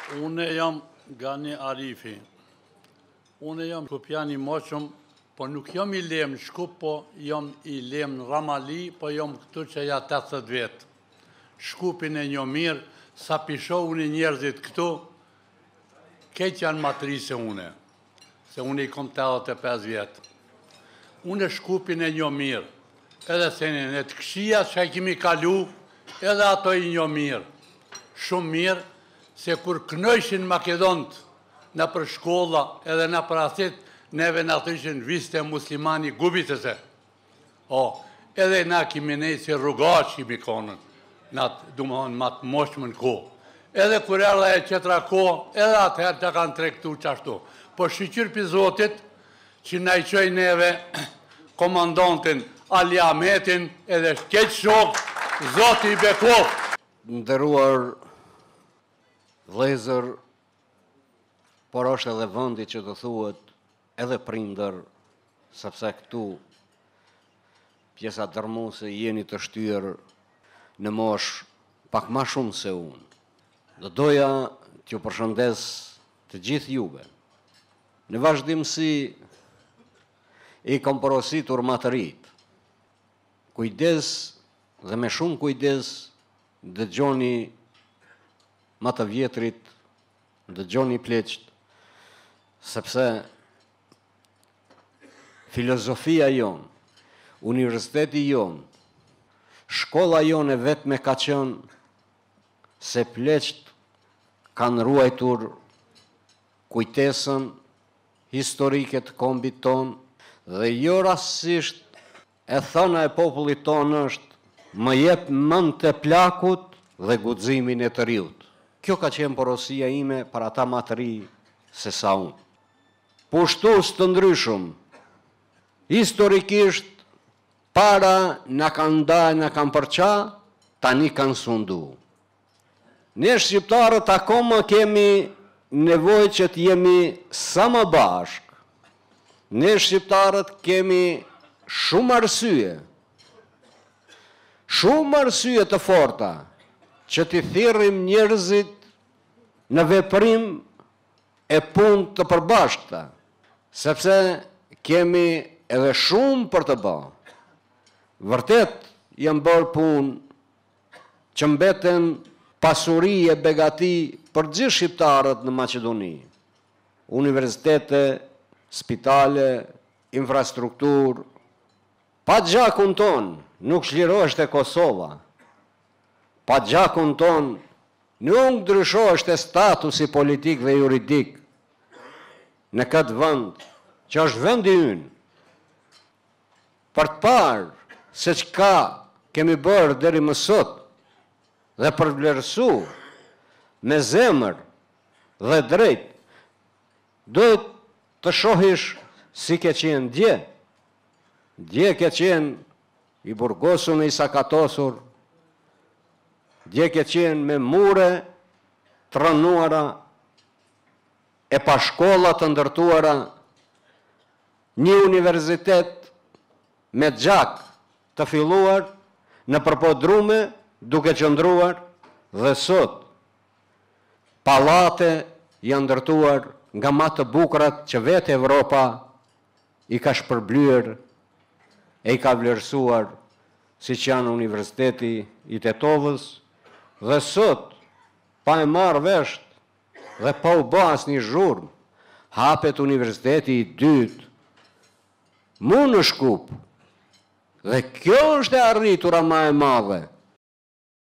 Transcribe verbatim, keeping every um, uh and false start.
Unë jam Gani Arifi. Unë jam Shkupjani moqëm, po nuk jam i lem në Shkup, po jam i lem në Ramali, po jam këtu që ja tetëdhjetë vjetë. Shkupin e një mirë, sa pishohu një njerëzit këtu, keq janë matri se une, se une i kom tetëdhjetë e pesë vjetë. Une Shkupin e një mirë, edhe se në të këshia që e kimi kalu, edhe ato i një mirë. Shumë mirë, se kur kënojshin Makedonët në për shkolla edhe në për asit, neve në atëshin viste muslimani gubitëse. O, edhe na kimi nejtë si rrugash kimi konën, në atë, du më thonë, matë moshmë në ko. Edhe kur erda e qetra ko, edhe atëherë të kanë trektu qashtu. Po shqyqyr për Zotit, që në i qoj neve komandantin Ali Ahmetin, edhe shkeq shok, Zoti i bekov. Ndëruar vlezër, por është edhe vëndi që të thuhet edhe prindër, sepse këtu pjesa dërmuese jeni të shtyrë në mosh pak ma shumë se unë. Dhe doja t'ju përshëndes të gjithë juve. Në vazhdimsi i kam porositur më të rit. Kujdes dhe me shumë kujdes dëgjoni më të vjetrit, dëgjoni pleqt, sepse filozofia jonë, universiteti jonë, shkolla jonë e vetme ka qenë se pleqt kanë ruajtur kujtesën historike të kombit tonë dhe jo rastësisht e thëna e popullit tonë është më jep mend të plakut dhe guximin e të riut. Kjo ka qenë porosia ime për ata më të ri se sa unë. Pushtus të ndryshëm, historikisht, para në kanë ndaj, në kanë përqa, tani kanë sundu. Ne shqiptarët akoma kemi nevoj që të jemi sa më bashk. Ne shqiptarët kemi shumë arsye, shumë arsye të forta, që t'i thirrim njerëzit në veprim e punë të përbashkëta, sepse kemi edhe shumë për të bërë. Vërtet janë bërë punë që mbeten pasuri e begati për gjithë shqiptarët në Maqedoni. Universitete, spitale, infrastruktur, pa gjakun tonë nuk çlirohesh te Kosova. Pa gjakun tonë nuk ndryshohesh te statusi politik dhe juridik në këtë vend, që është vendi ynë. Për të parë se çka kemi bërë deri më sot dhe për vlerësu me zemër dhe drejt, duhet të shohish si ke qenë dje. Dje ke qenë i burgosur në i sakatosur, dje ke qenë me mure të rënuara, e pa shkolla të ndërtuara, një universitet me gjak të filluar në përpodrume duke qëndruar dhe sot. Pallate janë ndërtuar nga më të bukurat që vetë Evropa i ka shpërblyer e i ka vlerësuar, siç janë Universiteti i Tetovës, dhe sot, pa e marrë vesh dhe pa u bë asnjë zhurmë, hapet Universiteti i dytë mu në Shkup. Dhe kjo është e arritura më e madhe.